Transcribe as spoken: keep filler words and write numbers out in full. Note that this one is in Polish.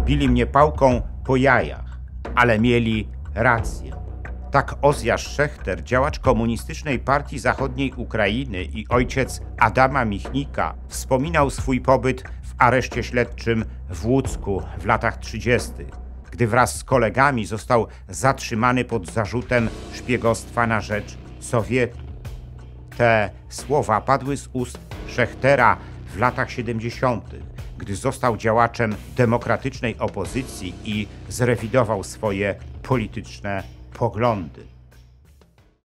Bili mnie pałką po jajach, ale mieli rację. Tak Ozjasz Szechter, działacz komunistycznej partii zachodniej Ukrainy i ojciec Adama Michnika, wspominał swój pobyt w areszcie śledczym w Łucku w latach trzydziestych, gdy wraz z kolegami został zatrzymany pod zarzutem szpiegostwa na rzecz Sowietu. Te słowa padły z ust Szechtera w latach siedemdziesiątych, gdy został działaczem demokratycznej opozycji i zrewidował swoje polityczne poglądy.